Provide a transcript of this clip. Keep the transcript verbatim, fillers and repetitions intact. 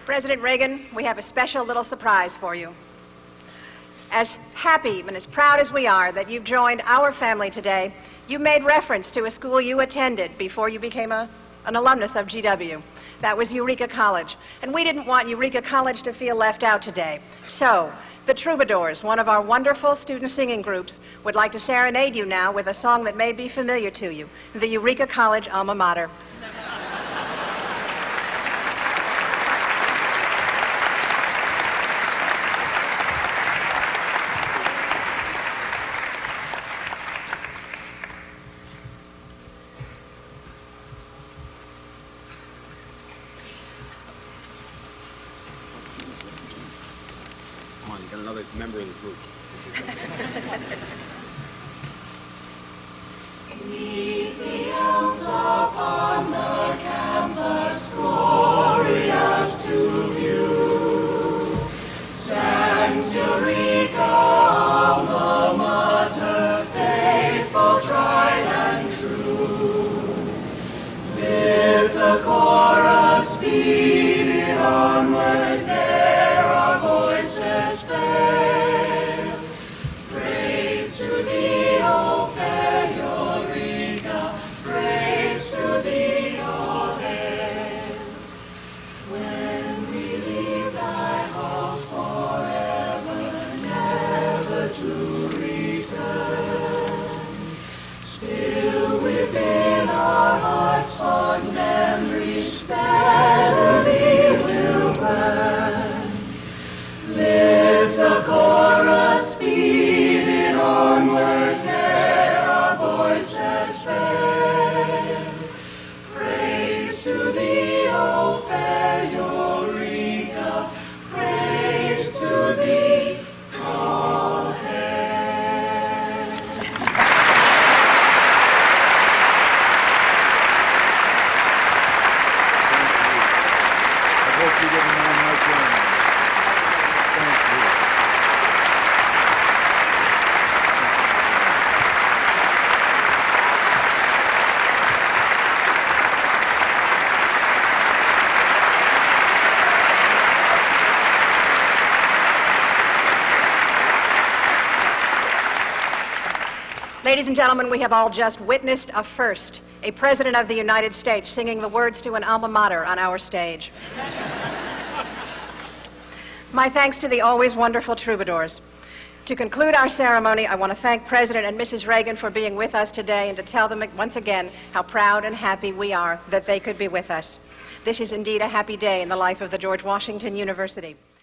President Reagan, we have a special little surprise for you. As happy and as proud as we are that you've joined our family today, you made reference to a school you attended before you became a, an alumnus of G W. That was Eureka College. And we didn't want Eureka College to feel left out today. So, the Troubadors, one of our wonderful student singing groups, would like to serenade you now with a song that may be familiar to you, the Eureka College alma mater. Come on, you got another member of the group. Meet the elms upon the campus, glorious to view. Stands Eureka, alma mater, faithful, tried and true. Lift the chorus, speed it onward, there our voices fail. Praise to thee, O fair Eureka, praise to thee, O hail. When we leave thy halls forever, never to return, still within our hearts fond memories steadily will burn. Lift the chorus, speed it onward, there our voices fail. Praise to thee, O fair Eureka, praise to thee, all hail. I hope you didn't mind my joining. Thank you. Ladies and gentlemen, we have all just witnessed a first, a President of the United States singing the words to an alma mater on our stage. My thanks to the always wonderful Troubadors. To conclude our ceremony, I want to thank President and Missus Reagan for being with us today and to tell them once again how proud and happy we are that they could be with us. This is indeed a happy day in the life of the George Washington University.